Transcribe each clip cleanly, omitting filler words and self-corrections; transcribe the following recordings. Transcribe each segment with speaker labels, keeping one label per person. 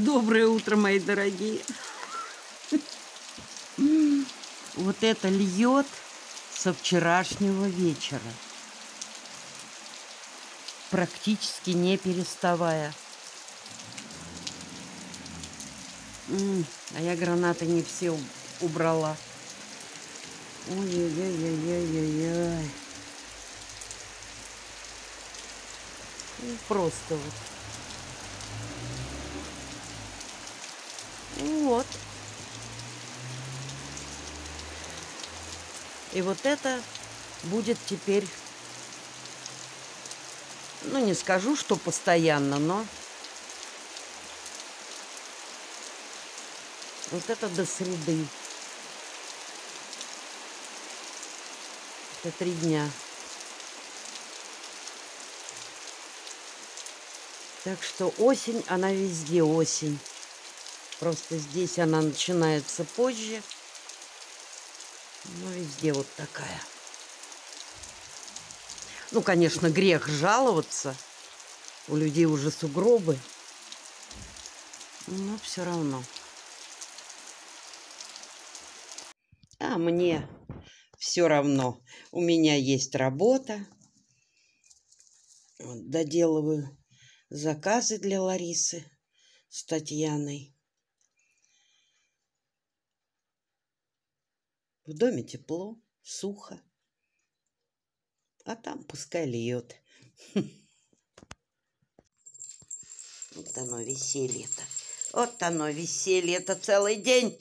Speaker 1: Доброе утро, мои дорогие. Вот это льет со вчерашнего вечера, практически не переставая. А я гранаты не все убрала. Ой-ой-ой-ой-ой-ой. Просто вот. Вот. И вот это будет теперь, ну, не скажу, что постоянно, но вот это до среды. Это 3 дня. Так что осень, она везде осень. Просто здесь она начинается позже. Но везде вот такая. Ну, конечно, грех жаловаться. У людей уже сугробы. Но все равно. А мне все равно. У меня есть работа. Вот, доделываю заказы для Ларисы с Татьяной. В доме тепло, сухо. А там пускай льет. Вот оно веселье-то. Вот оно веселье-то целый день.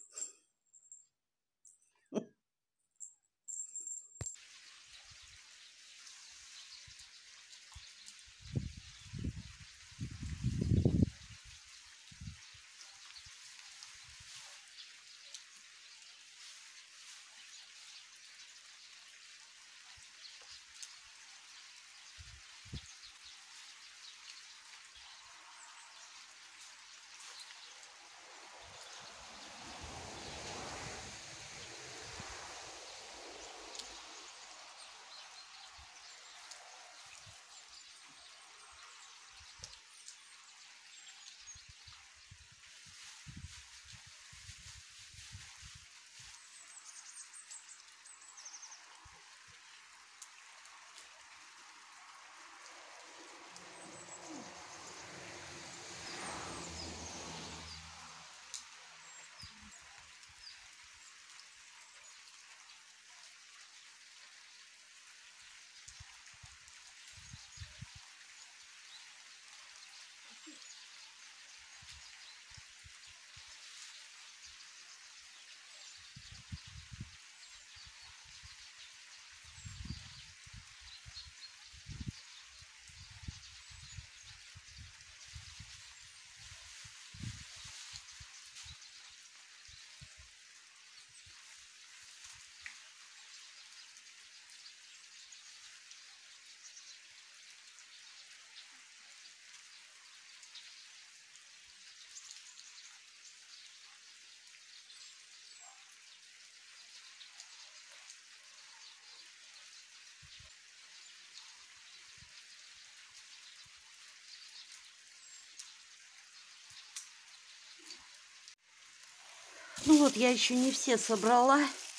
Speaker 1: Ну вот, я еще не все собрала.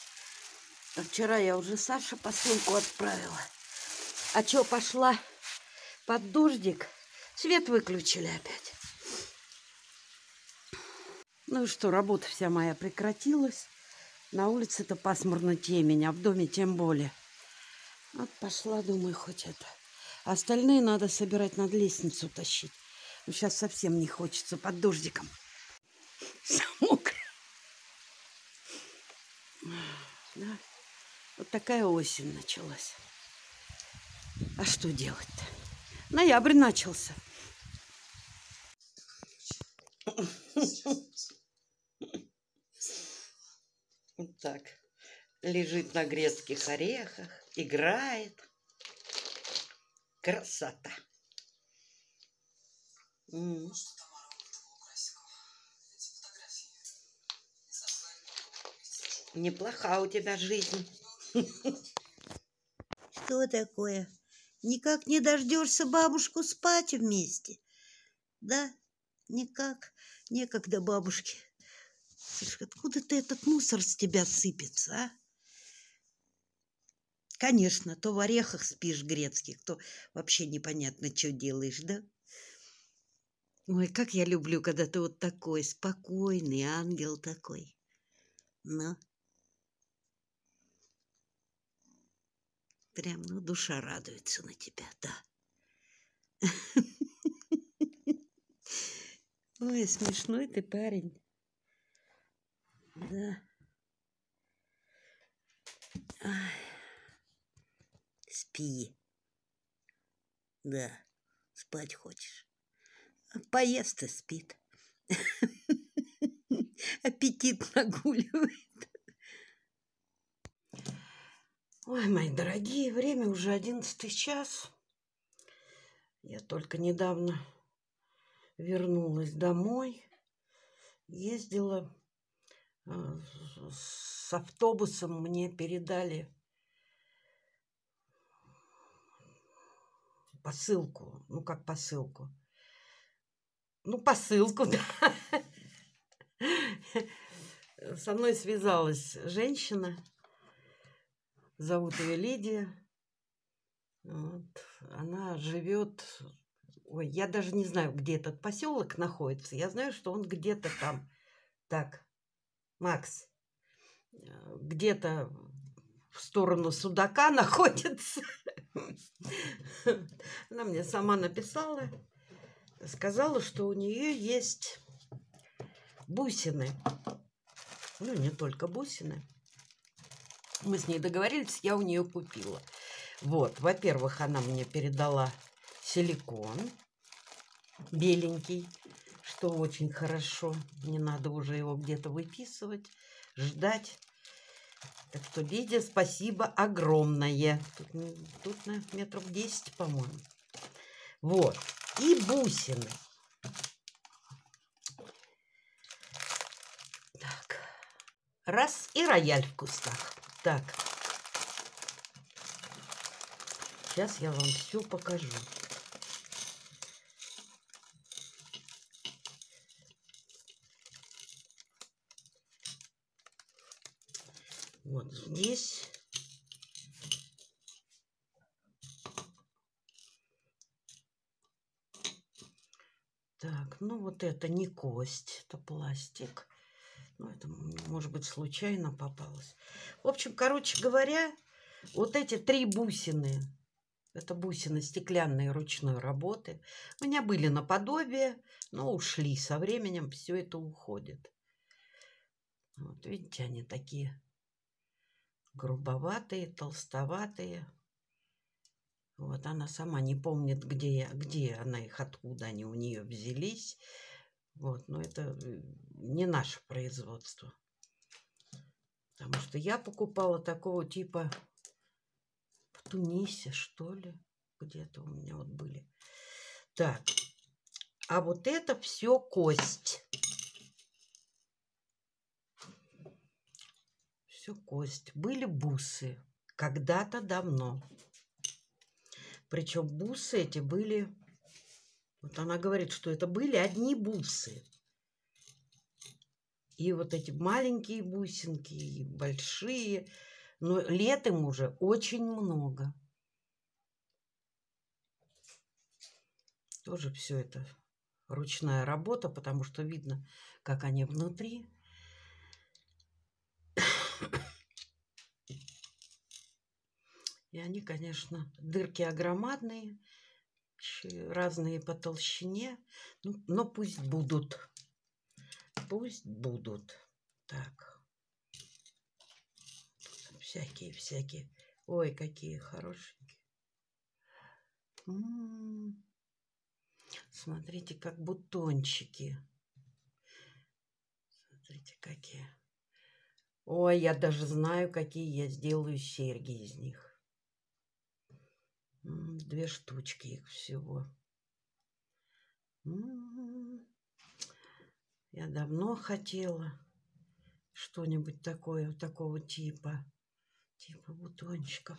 Speaker 1: А вчера я уже Саше посылку отправила. А что, пошла под дождик? Свет выключили опять. Ну и что, работа вся моя прекратилась. На улице-то пасмурно темень, а в доме тем более. Вот пошла, думаю, хоть это. А остальные надо собирать, над лестницу тащить. Ну, сейчас совсем не хочется под дождиком. Вся мокрая. Да. Вот такая осень началась. А что делать-то? Ноябрь начался. Вот так. Лежит на грецких орехах, играет. Красота. Неплоха у тебя жизнь.
Speaker 2: Что такое? Никак не дождешься бабушку спать вместе? Да?
Speaker 1: Никак. Некогда бабушке. Слушай, откуда ты этот мусор с тебя сыпется, а? Конечно, то в орехах спишь грецких, то вообще непонятно, что делаешь, да? Ой, как я люблю, когда ты вот такой спокойный, ангел такой. Ну, прям, ну, душа радуется на тебя, да. Ой, смешной ты парень. Да. Ай. Спи. Да, спать хочешь. Поест и спит. Аппетит нагуливает. Ой, мои дорогие, время уже 11 час. Я только недавно вернулась домой. Ездила с автобусом, мне передали посылку. Ну, как посылку? Ну, посылку, да. Со мной связалась женщина. Зовут ее Лидия. Вот. Она живет... Ой, я даже не знаю, где этот поселок находится. Я знаю, что он где-то там. Так, Макс, где-то в сторону Судака находится. Она мне сама написала. Сказала, что у нее есть бусины. Ну, не только бусины. Мы с ней договорились, я у нее купила. Вот, во-первых, она мне передала силикон беленький, что очень хорошо. Не надо уже его где-то выписывать, ждать. Так что, Лидия, спасибо огромное. Тут на метров 10, по-моему. Вот. И бусины. Так. Раз, и рояль в кустах. Так. Сейчас я вам все покажу. Вот здесь. Так, ну вот это не кость, это пластик. Ну, это, может быть, случайно попалось. В общем, короче говоря, вот эти 3 бусины, это бусины стеклянные ручной работы, у меня были наподобие, но ушли со временем, все это уходит. Вот, видите, они такие грубоватые, толстоватые. Вот она сама не помнит, где она их, откуда они у нее взялись. Вот, но это не наше производство. Потому что я покупала такого типа в Тунисе, что ли. Где-то у меня вот были. Так, а вот это все кость. Все кость. Были бусы когда-то давно. Причем бусы эти были... Вот она говорит, что это были одни бусы. И вот эти маленькие бусинки, и большие. Но лет им уже очень много. Тоже все это ручная работа, потому что видно, как они внутри. И они, конечно, дырки огромадные, разные по толщине. Ну, но пусть будут. Пусть будут. Так. Всякие. Ой, какие хорошенькие. Смотрите, как бутончики. Смотрите, какие. Ой, я даже знаю, какие я сделаю серьги из них. 2 штучки их всего. Я давно хотела что-нибудь такое, такого типа бутончиков.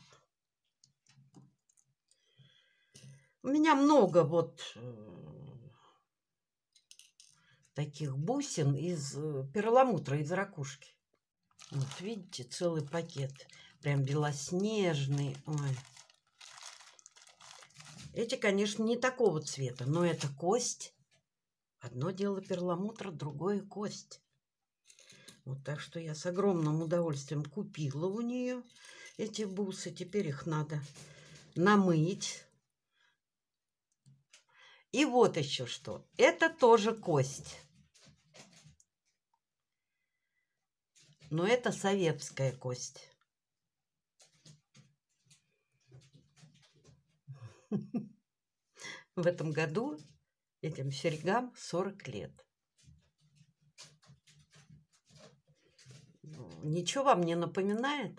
Speaker 1: У меня много вот таких бусин из перламутра, из ракушки. Вот видите, целый пакет. Прям белоснежный. Ой. Эти, конечно, не такого цвета, но это кость. Одно дело перламутр, другое кость. Вот так что я с огромным удовольствием купила у нее эти бусы. Теперь их надо намыть. И вот еще что. Это тоже кость. Но это советская кость. В этом году этим серьгам 40 лет. Ничего вам не напоминает?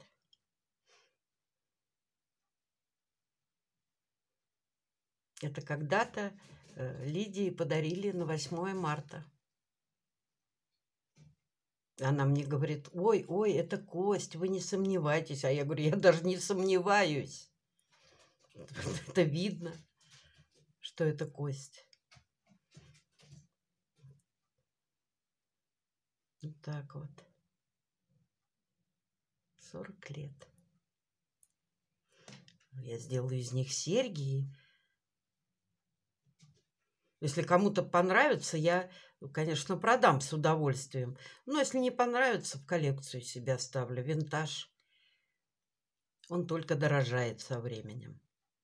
Speaker 1: Это когда-то Лидии подарили на 8 марта. Она мне говорит: ой, ой, это кость, вы не сомневайтесь. А я говорю: я даже не сомневаюсь. Это видно, что это кость. Вот так вот. 40 лет. Я сделаю из них серьги. Если кому-то понравится, я, конечно, продам с удовольствием. Но если не понравится, в коллекцию себе оставлю. Винтаж. Он только дорожает со временем.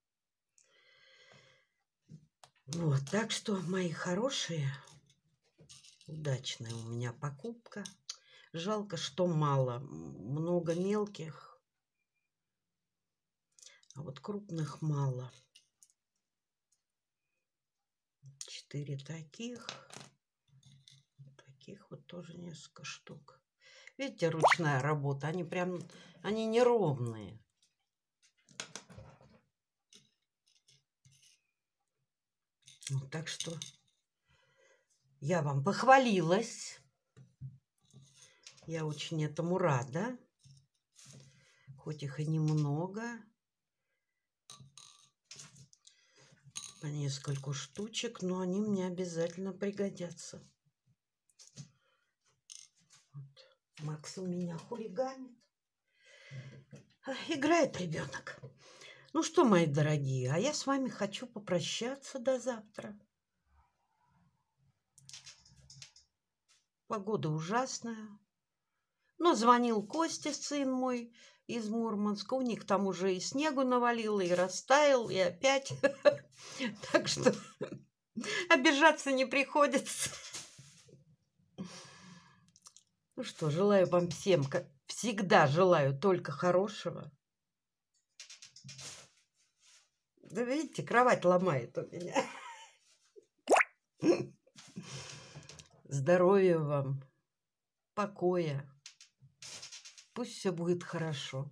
Speaker 1: Вот, так что, мои хорошие, удачная у меня покупка. Жалко, что мало. Много мелких, а вот крупных мало. 4 таких. Таких вот тоже несколько штук. Видите, ручная работа. Они прям, они неровные. Ну, так что я вам похвалилась. Я очень этому рада. Хоть их и немного. По нескольку штучек, но они мне обязательно пригодятся. Вот. Макс у меня хулиганит. Играет ребенок. Ну что, мои дорогие, а я с вами хочу попрощаться до завтра. Погода ужасная. Но звонил Костя, сын мой, из Мурманска. У них там уже и снегу навалило, и растаял, и опять. Так что обижаться не приходится. Ну что, желаю вам всем, как всегда, желаю только хорошего. Да видите, кровать ломает у меня. Здоровья вам, покоя. Пусть все будет хорошо.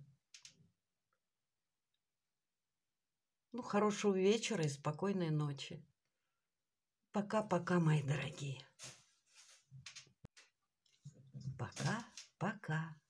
Speaker 1: Ну, хорошего вечера и спокойной ночи. Пока-пока, мои дорогие. Пока-пока.